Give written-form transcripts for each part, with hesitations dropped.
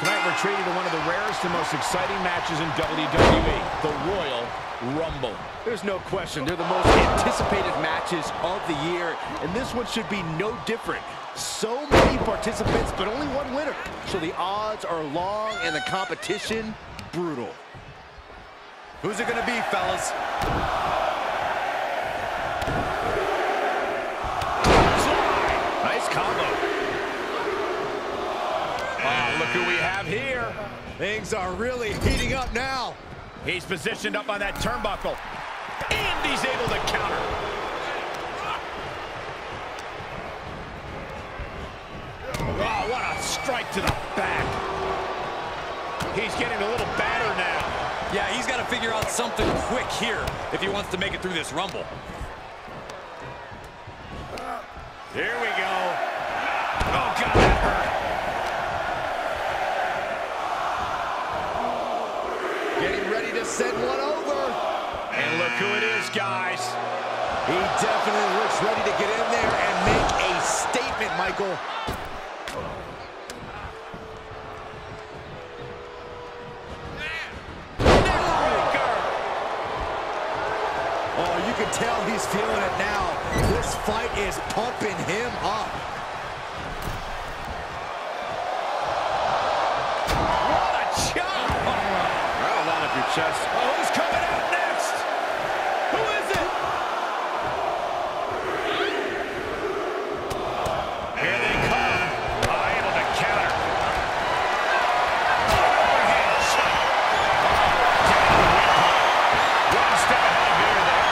Tonight we're treating to one of the rarest and most exciting matches in WWE, the Royal Rumble. There's no question, they're the most anticipated matches of the year, and this one should be no different. So many participants, but only one winner. So the odds are long and the competition brutal. Who's it gonna be, fellas? Nice combo. Oh, look who we have here. Things are really heating up now. He's positioned up on that turnbuckle, and he's able to counter. Oh, what a strike to the back. He's getting a little battered now. Yeah, he's got to figure out something quick here if he wants to make it through this Rumble. Here we go. Oh, God, that hurt. Getting ready to send one over. And look who it is, guys. He definitely looks ready to get in there and make a statement, Michael. Oh, you can tell he's feeling it now. This fight is pumping him up. What a chop! That'll line up your chest. Oh, who's coming out next? Who is it? Here they come. Oh, able to counter. Overhand shot. Down the windpipe. One step ahead of here there.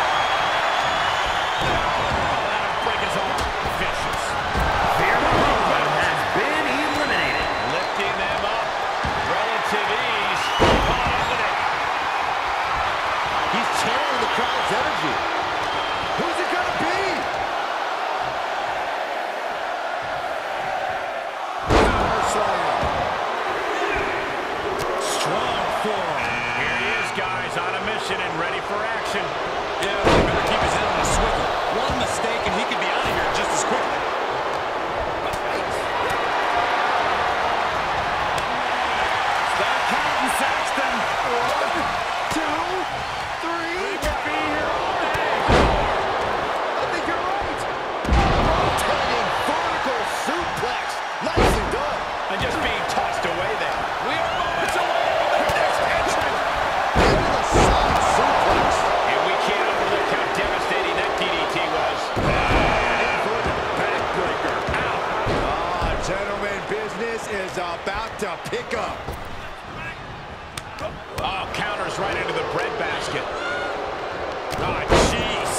Oh, that'll break his arm. Vicious. Fear Movement has been eliminated. Lifting them up. Relative ease. Caught up with it. He's channeling the crowd's energy. Who's it gonna be? Power slam. Strong forearm. Here he is, guys, on a mission and ready for action. Yeah, he better keep his head on a swivel. One mistake and he could be out of here just as quickly. Start counting, Saxton. 1, 2, 3. We could be here all day. I think you're right. Rotating vertical suplex. Nicely done. And just being tossed away there. We are moments away from the next entrant. Into the side suplex. And we can't overlook how devastating that DDT was. In for the backbreaker. Ow. Ah, gentlemen, business is about to pick up. Oh, counters right into the breadbasket. Oh, jeez.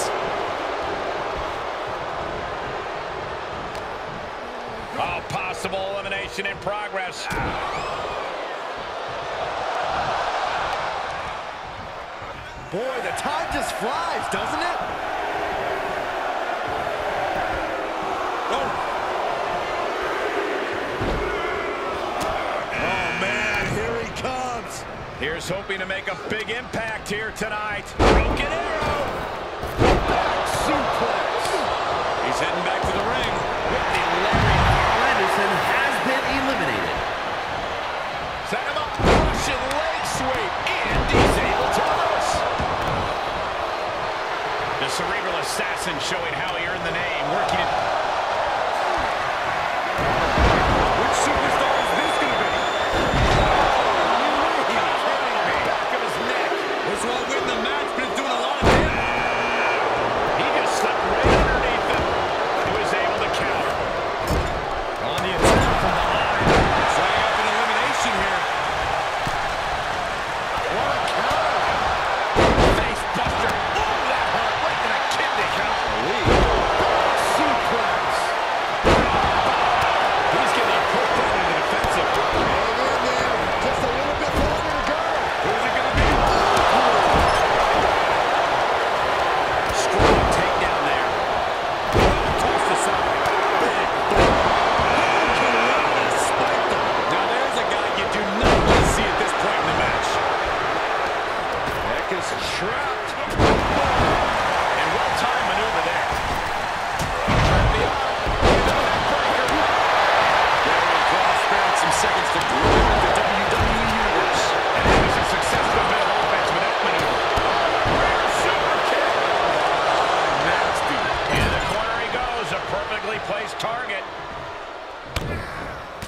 Oh, possible elimination in progress. Boy, the time just flies, doesn't it? Oh, man, here he comes. Here's hoping to make a big impact here tonight. Broken arrow. Back suplex. He's heading back to the ring. Carl Anderson has been eliminated. Set him up. Russian leg sweep. And he's able to reverse. The cerebral assassin showing how he earned the name. Working it. Which superstar is this going to be? Back of his neck. This won't win the match, but it's doing a lot of damage. He just slipped right underneath him. He was able to counter. On the attack from behind. Setting up an elimination here. What a counter. Face buster. Oh, that hurt right in the kidney. Suplex.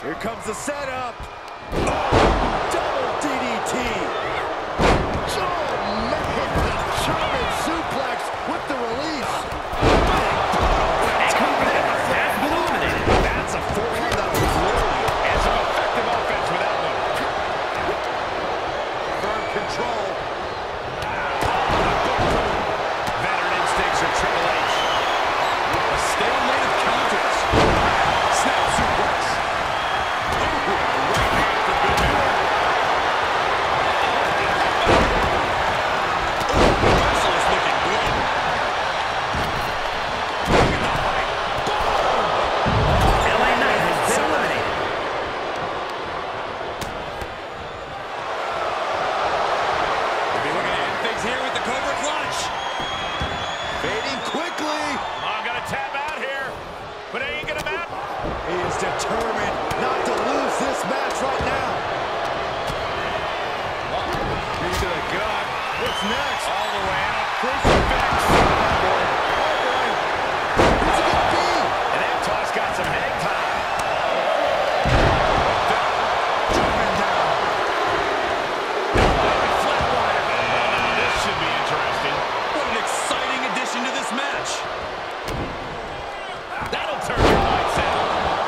Here comes the setup. Oh, double DDT. Oh, man, German suplex with the release. A competitor has been eliminated. That's a forehand that was glory. And some effective offense with that one. Firm control. Veteran instincts of Triple H. A stalemate of counters. Snap suplex. Right hand for good measure. Reversal is looking good. LA Knight has been eliminated. We'll be looking to end things here with the Cobra Clutch. Fading quickly. I'm going to tap out here, but it ain't going to matter. He is determined not to lose this match right now. Knee to the gut. What's next? All the way out. Crucifix. Who's it gonna be? And that toss got some hang time. German down. Flatwire. Now this should be interesting. What an exciting addition to this match. That'll turn your lights out.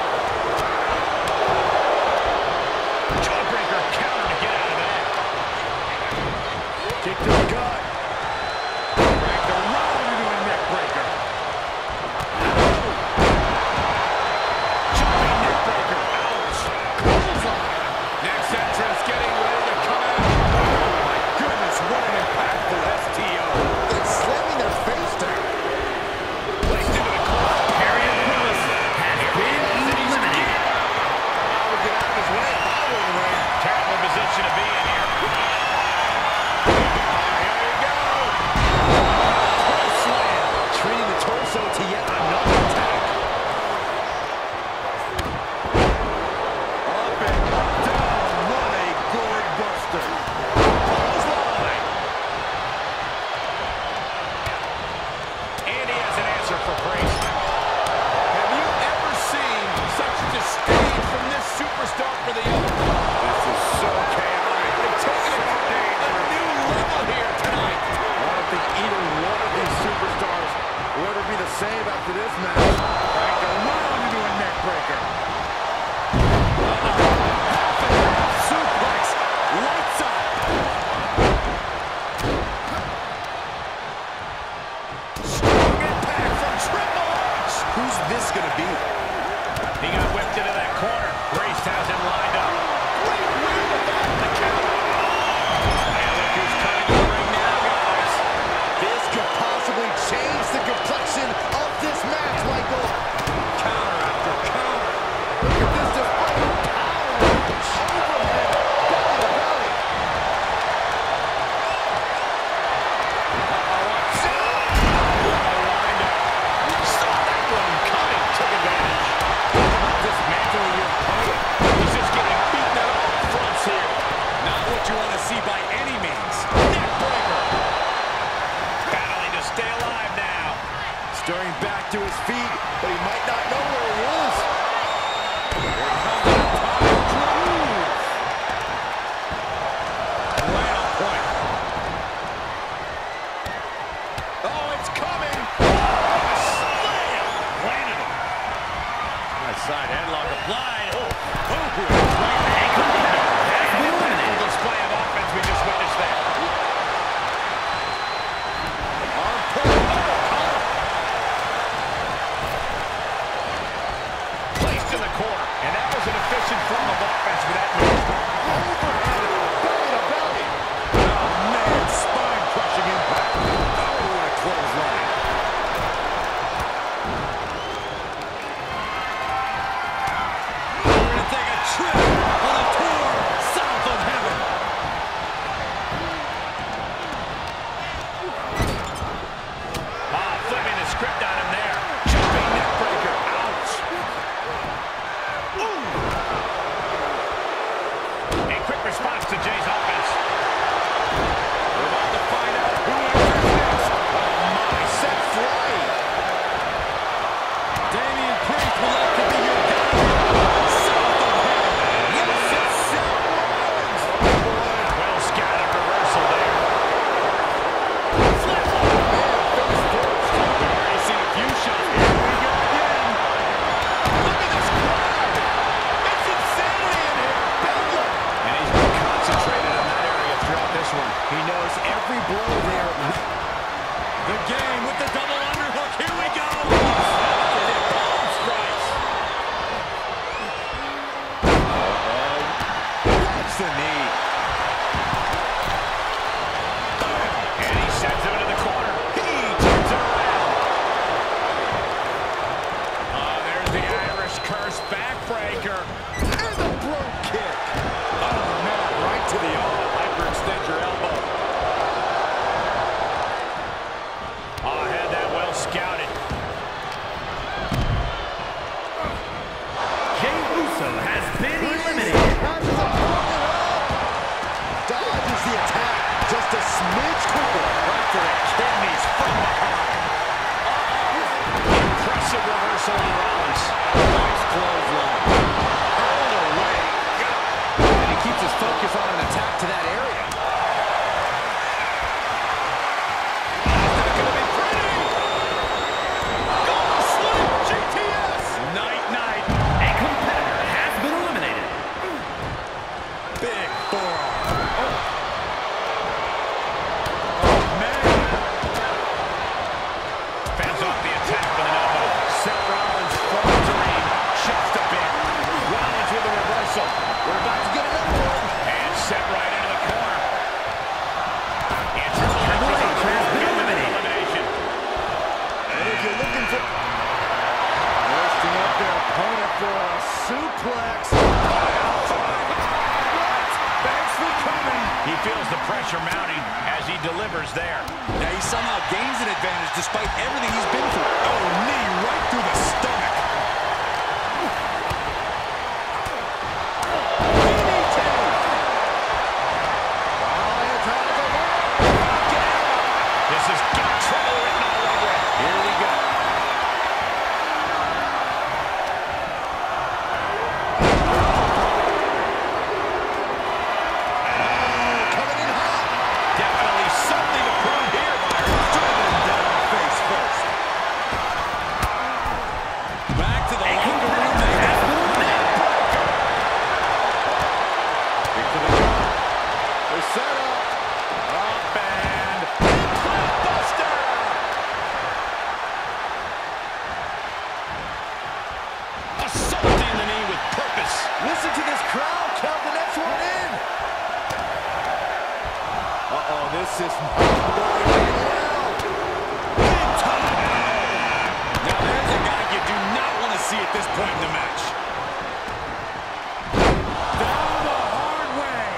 Jawbreaker counter to get out of that. Kick to the gut. Wrapped around into a neck breaker. Jumping neck breaker. Ouch. Clothesline. Next entrance getting ready to come out. Oh my goodness, what an impactful STO. It's slamming their face down. Placed into the corner. Ariel Lewis has been eliminated. I would get out of his way if I were in the ring. Terrible position to be in here. Here we go. Cross slam. Treating the torso to yet another attack. Up and down. What a gourd buster. Clothesline. And he has an answer for Priest. Have you ever seen such disdain from this superstar for the other? This is so chaotic. They're taking it to a new level here tonight. I don't think either one of these superstars will ever be the same after this match. Cranked around into a neck breaker. Suplex. Lights up. Strong impact from Triple H. Who's this gonna be? He got whipped into that corner. Priest has him lined up. Great win without the count. And look who's coming to the ring now, guys. This could possibly change the complexion of this match, Michael. Counter after counter. Look at this display of power. Overhead, belly to belly. Saw that one coming. Took advantage. Dismantling your opponent. He's just getting beaten at all fronts here. Not what you want to see by any means. Neck breaker. Battling to stay alive now. Stirring back to his feet, but he might not know where he is. Right on point. Oh, it's coming. Slam. Landed him. Nice side headlock applied. Oh. A competitor has been eliminated. Display of offense we just witnessed there. On point. Placed in the corner. And that was an efficient form of offense with that move. Overhead, belly to belly. Oh, man. Spine-crushing impact. Oh, what a clothesline. We're going to take a trip pressure mounting as he delivers there. Now he somehow gains an advantage despite everything he's been through. Oh, knee right through the stomach. This has got trouble written all over it. Here we go. Coming in hot. Definitely something to prove here, Byron. Driving him down face first. Back to the locker room. Into the jump. The setup. Up and Buster. assaulting the knee with purpose. Listen to this crowd. Count the next one in. Uh-oh, this is not going well. Big time. Now there's a guy you do not want to see at this point in the match. Down the hard way.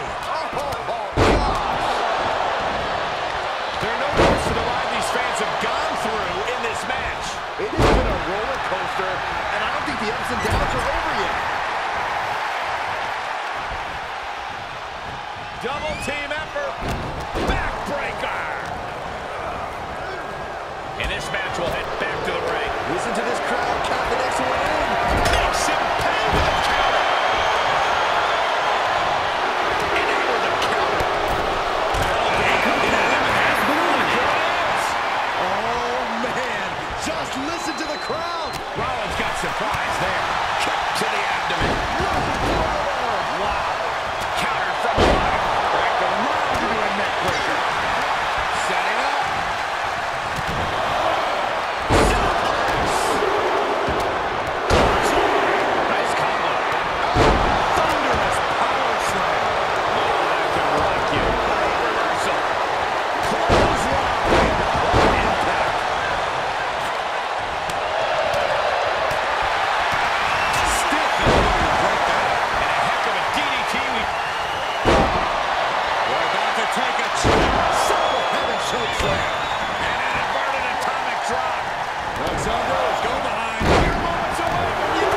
There are no words to the ride these fans have gone through in this match. It has been a roller coaster, and I don't think the ups and downs are over yet. Double team effort. Backbreaker. And this match will head back to the ring. Listen to this crowd. Count the next one in. Makes him pay with a counter. And over the counter. Oh, man. Just listen to the crowd. Rollins got surprised there. Kick to the abdomen. Wow. Counter from the bottom. Wrapped around into a neck breaker. Setting up. Nice combo. Thunderous power slam. Oh, that can rock you. Reversal. Clothesline. What impact. Stiff ability to break that. And a heck of a DDT. We're about to take a chance. Oh, heaven choke slam. And an inverted atomic drop. Alexander's go behind. Mere moments away from you.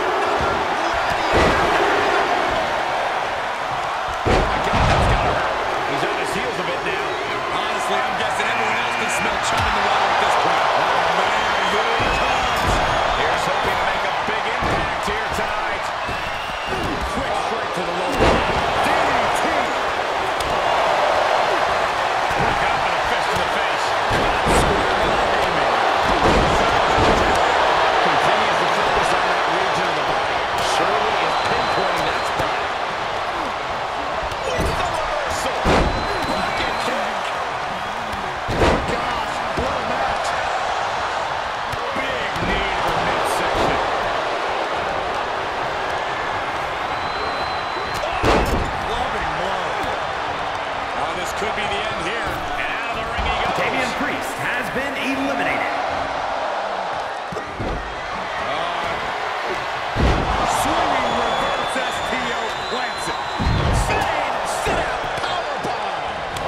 My God, that's gotta hurt. He's on his heels a bit now. Honestly, I'm guessing everyone else can smell chum in the water at this point. Oh, man, here he comes. Here's hoping to make a big impact here tonight. Quick straight to the low line. DDT. Got him with a fist to the face. Continues to focus on that region of the body. Surely is pinpointing that spot. With the reversal. Rocket kick. Gosh, what a match. Big knee to the midsection. Loving blow. Oh, this could be the end here. And out of the ring he goes. Damian Priest has been eliminated. Swinging reverse STO plants it. Save, sit out, powerbomb.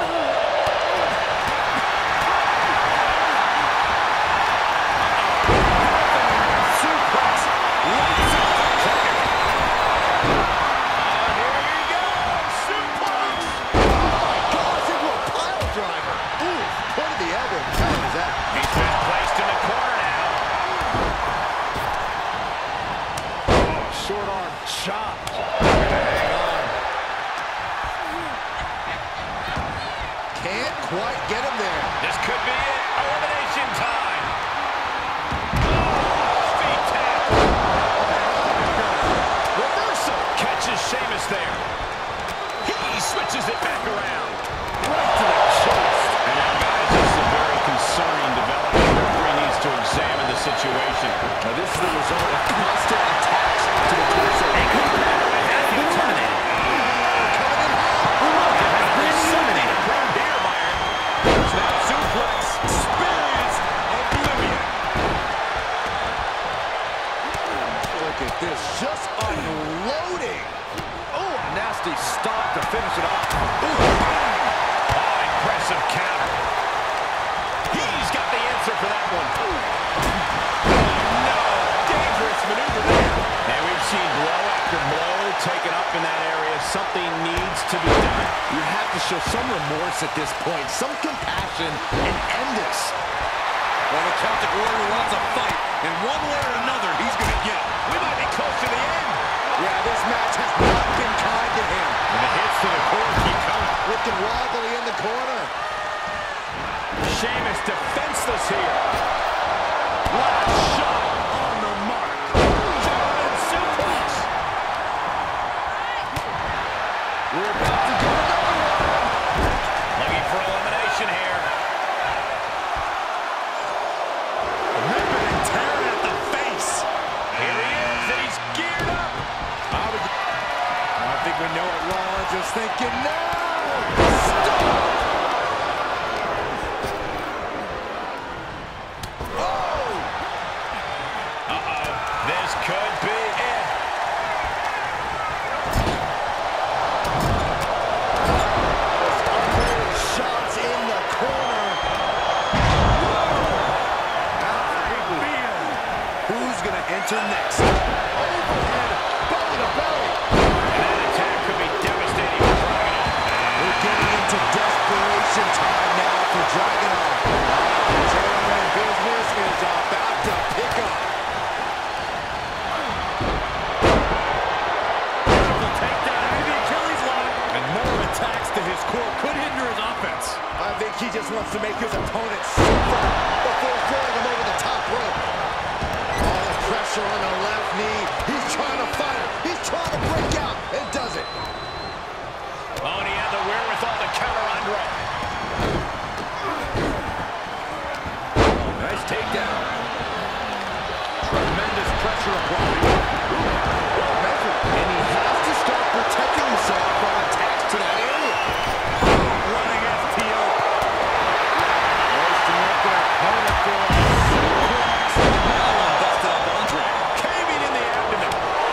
Suplex, lights out the target. Here we go. Suplex. Gosh, into a pile driver. Ooh, pointed the elbow. How is that? He's been placed in the corner now. Short arm chop. Hang on. Can't quite get him there. This could be it. Elimination time. Feet tap. Reversal. Catches Sheamus there. He switches it back around. Right to the chest. And now, guys, this is a very concerning development. The referee needs to examine the situation. Now, this is the result of constant attacks to the torso. A competitor has been eliminated. Has been eliminated. Here, Byron. Snap suplex, experience oblivion. Look at this, just unloading. Oh, a nasty stop to finish it off. Ooh. Oh, in that area. Something needs to be done. You have to show some remorse at this point, some compassion, and end this. Well, the Celtic Warrior wants a fight, and one way or another, he's going to get it. We might be close to the end. Yeah, this match has not been kind to him. And the hits to the core keep coming. Looking wobbly in the corner. Sheamus defenseless here. Last shot on the mark. German suplex. We're about to get another one. Looking for elimination here. Ripping and tearing at the face. Here he is, and he's geared up. I think we know it. Rollins is thinking, no! Stop! This could be it. Shots in the corner. Who's going to enter next? Overhead, belly to belly. That attack could be devastating for Dragunov. We're getting into desperation time now for Dragunov. German business is about to pick up. To his core could hinder his offense. I think he just wants to make his opponent suffer before throwing him over the top rope. All the pressure on the left knee. He's trying to fight it. He's trying to break out and does it. Oh, and he had the wherewithal to counter Andre. Nice takedown. Tremendous pressure applied. And he has to start protecting himself from attacks to that area. Running FTO. Roasting up their opponent for a suplex. That one busted up Andre. Caving in the abdomen.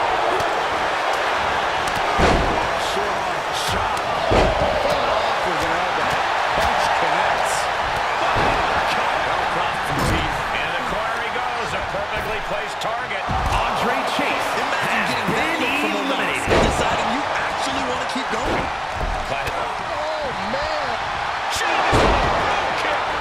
Short arm shot. Fought off with an elbow. Punch connects. Well-crossed some teeth. In the corner he goes. A perfectly placed target. Andre Chase has been eliminated. Deciding you actually want to keep going. Oh, man. Kick.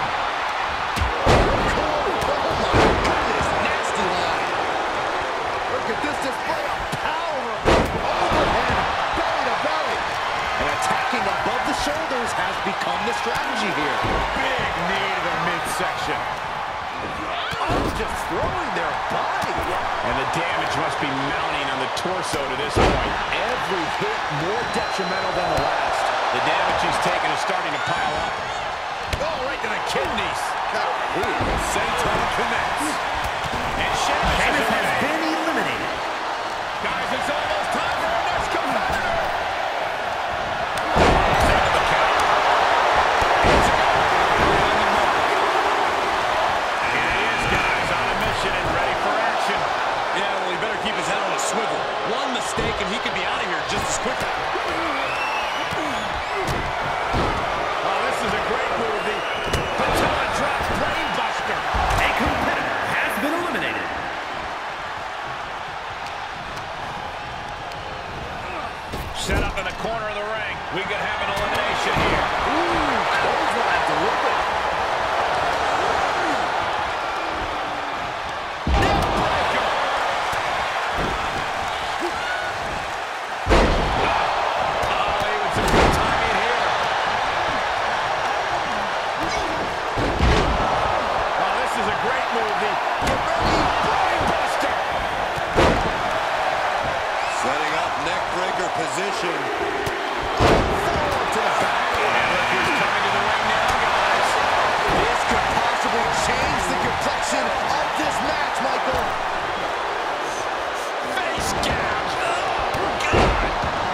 Oh, my goodness. Nasty line. Look at this display of power. Overhead, belly to belly. And attacking above the shoulders has become the strategy here. Big knee to the midsection. Oh, just throwing their body. And the damage must be mounting on the torso to this point. Every hit more detrimental than the last. The damage he's taken is starting to pile up. Oh, right to the kidneys. Satan connects. And Sheamus Sheamus is has away. been eliminated. Guys, it's almost time for our next competitor. And he is, guys, on a mission and ready for action. Yeah, well, he better keep his head on a swivel. One mistake and he could be out of here just as quickly. Oh, this is a great move. The patella drop brain buster. A competitor has been eliminated. Set up in the corner of the ring. We could have an elimination here. Ooh, clothesline delivered. Position. Forward to the back. And look who's coming to the ring now, guys. This could possibly change the complexion of this match, Michael. Face gouge. Oh, God.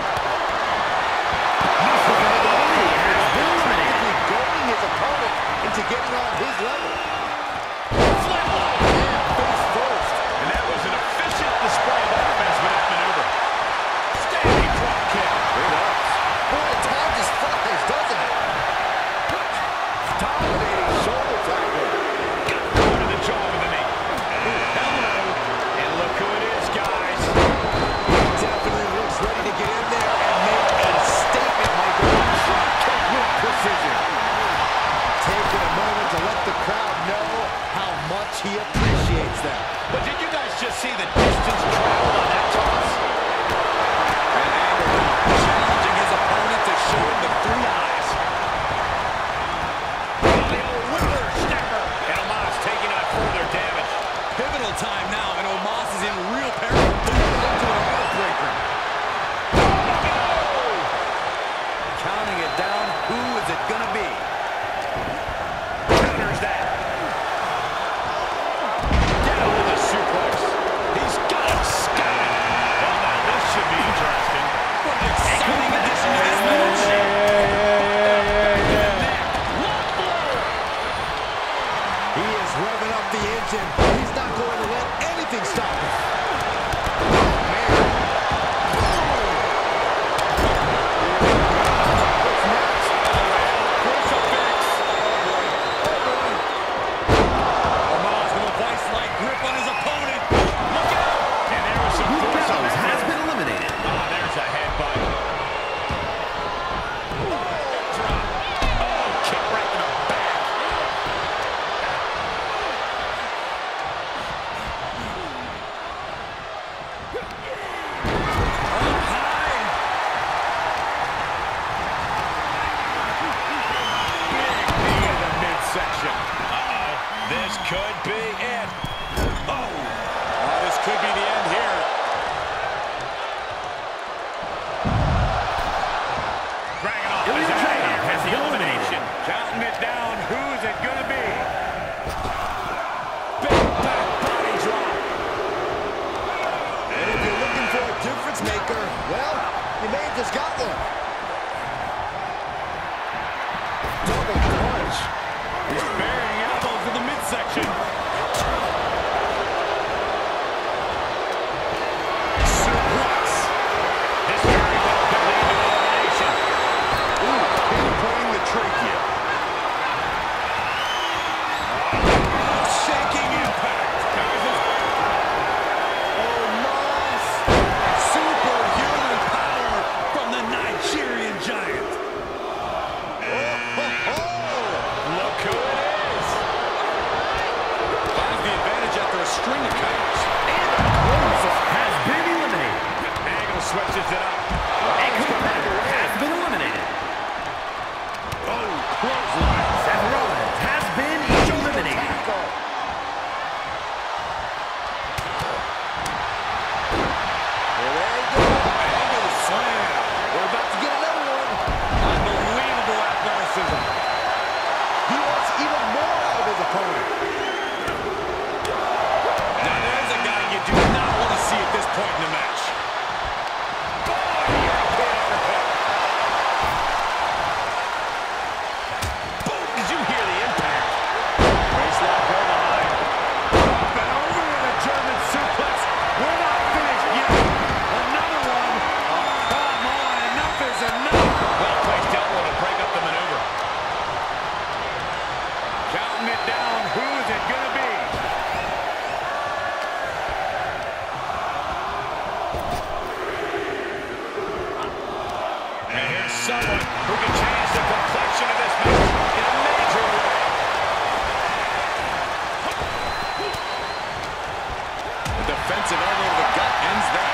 Practically goading his opponent into getting on his level. Flatline. Yeah, face first. And that was an efficient display of offense with that maneuver. Standing drop kick. eliminates them. But did you guys just see the distance traveled on that toss? And Angle challenging his opponent to show him the three eyes. The old whippersnapper. And Omos taking out further damage. Pivotal time now, and Omos is in real peril. Into a heartbreaker. Counting it down. Who is it gonna be? Counters that. Down with a suplex. He's got him scouted. Well, now this should be interesting. What an exciting addition to this match. He is revving up the engine. He's not going to let anything stop him. This could be it. Oh, this could be the end here. Dragging off his head has the elimination. Counting it down. Who is it going to be? Big back body drop. And if you're looking for a difference maker, well, you may have just got one. Double punch. He's burying elbows in the midsection. Suplex. This very well could lead to elimination. Ooh, pinpointing the trachea. Shaking impact. Omos. Superhuman power from the Nigerian giant. Look who it is. Finds the advantage after a string of counters. Has been eliminated. Angle switches it up. A competitor has been eliminated. Oh, clothesline. Seth Rollins has been eliminated. Angle slam. We're about to get another one. Unbelievable athleticism. He wants even more out of his opponent. Now there's a guy you do not want to see at this point in the match. Boom! Did you hear the impact? Waistlock go behind. And over with a German suplex. We're not finished yet. Another one. Oh, come on. Enough is enough. Well-placed elbow to break up the maneuver. Counting it down. Who is it going to be? And here's someone who can change the complexion of this match in a major way. The defensive elbow to the gut ends that.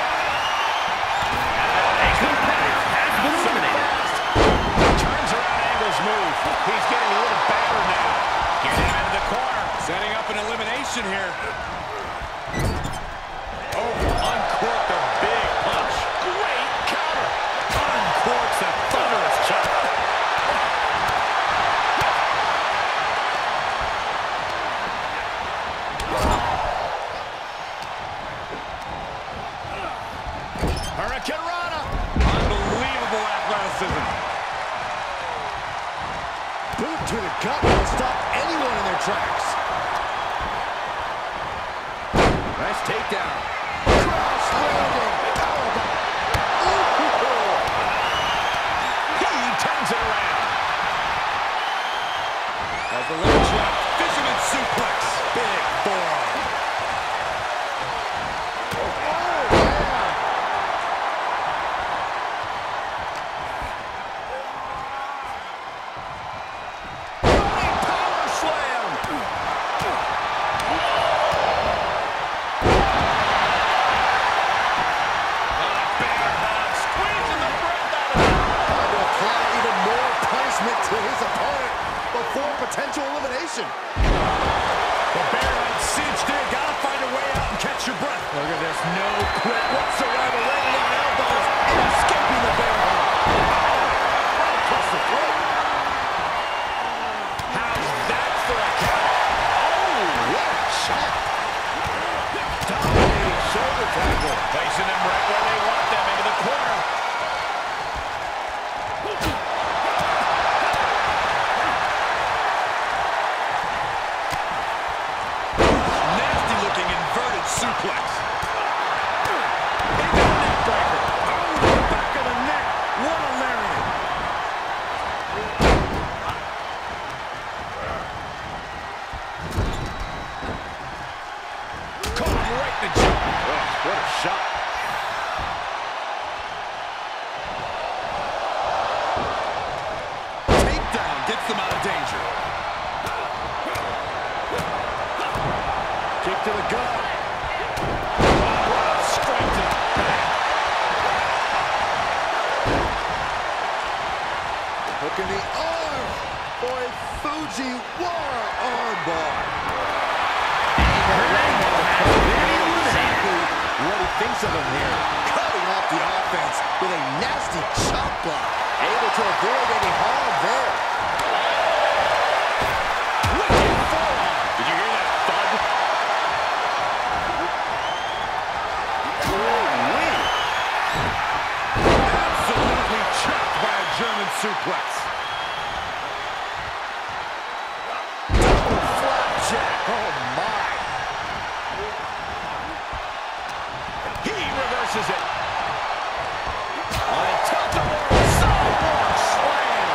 A competitor has been eliminated. Turns around Angle's move. He's getting a little battered now. Getting him into the corner. Setting up an elimination here. Oh, uncorked a big punch. Great counter. Uncorks a thunderous chop. Hurricane Rana. Unbelievable athleticism. Boot to the gut will stop anyone in their tracks. Nice takedown. Cross landing. Powerbomb. Ooh. He turns it around. As the leg drop, fisherman suplex. Big forearm. Power slam. position. The Bear Knight cinched in. Gotta find a way out and catch your breath. Look at this. No quit whatsoever. Landing on elbows and escaping the bear hug. Right across the throat. How's that for a count? Oh, what a shot. Dominating shoulder tackle. Placing them right where they want them, into the corner. Nasty looking inverted suplex. Into the neck breaker. Oh, to the back of the neck. What a lariat. Caught him right in the jaw. Oh, what a shot. Takedown gets them out of danger. Kick to the gut. Wow, straight to the back. Hook in the arm. Boy, Fujiwara armbar. Exactly what he thinks of him here. Cutting off the offense with a nasty chop block. Able to avoid any harm there. Wicked forearm. Did you hear that thud? Ooh-wee. Absolutely chopped by a German suplex. Double flapjack. Oh, my. He reverses it. On a tilt-a-whirl sideboard slam.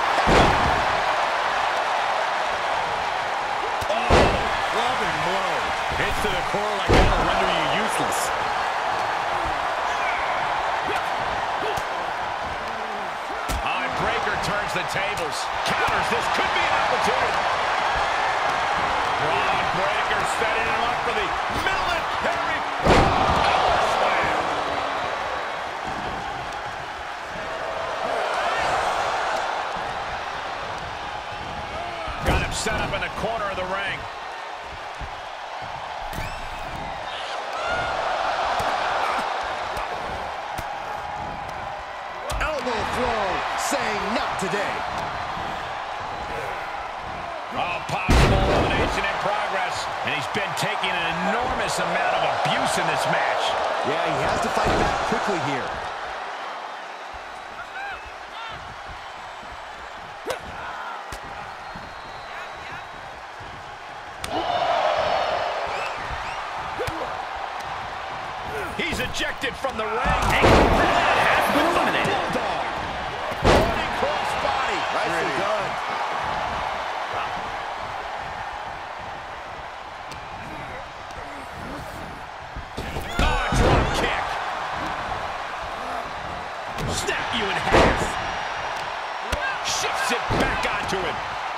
Clubbing blow. Hits to the core like that'll render you useless. Breaker turns the tables. Counters. This could be an opportunity. Braun Breaker setting him up for the military power slam. Got him set up in the corner of the ring. Elbow throw, saying not today. Oh, possible elimination in progress. And he's been taking an enormous amount of abuse in this match. Yeah, he has to fight back quickly here. He's ejected from the ring. Has been eliminated. Bulldog. Running cross body. Nicely done. Oh, drop kick. Snap you in half. Shifts it back onto him.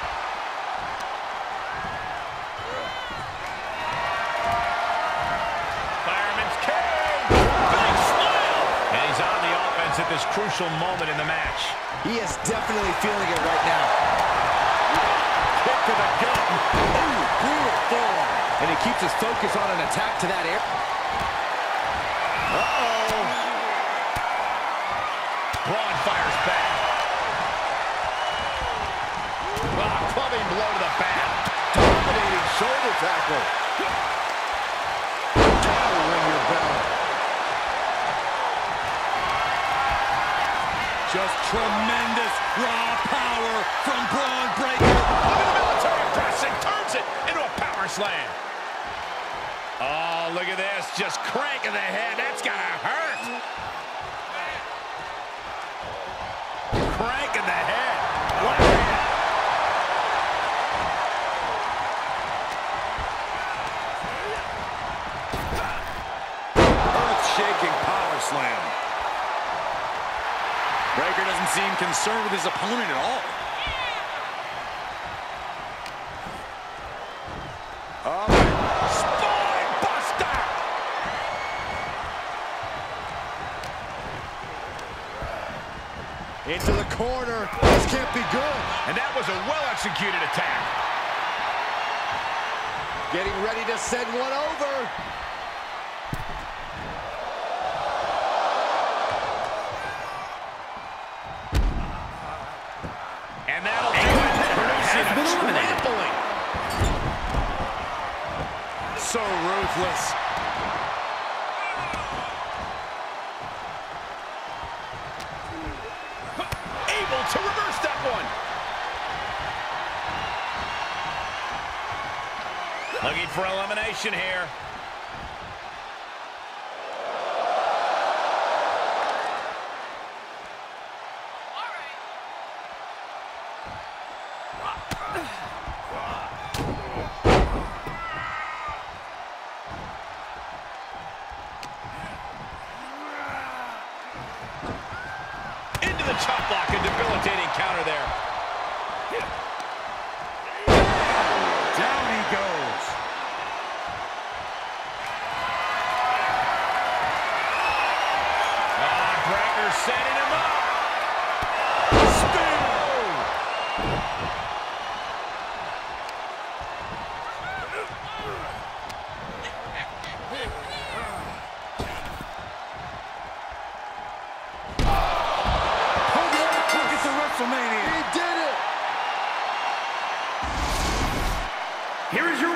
Fireman's carry. Big slam. And he's on the offense at this crucial moment in the match. He is definitely feeling it right now. Kick to the gut. Ooh, brutal forearm. And he keeps his focus on an attack to that area. Uh-oh. Braun fires back. Clubbing blow to the back. Dominating shoulder tackle. Gotta ring your bell. Just tremendous raw power from Braun Breaker. Look at the military pressing. Turns it into a power slam. Oh, look at this. Just cranking the head. That's gotta hurt. Cranking the head. Lariat. Earth-shaking power slam. Breaker doesn't seem concerned with his opponent at all. Spine buster! Into the corner. This can't be good. And that was a well-executed attack. Getting ready to send one over. And that'll do it. Producing a trampling. So ruthless. Able to reverse that one. Looking for elimination here. Into the chop block, a debilitating counter there. Down he goes. Breaker setting him up. WrestleMania. Here is your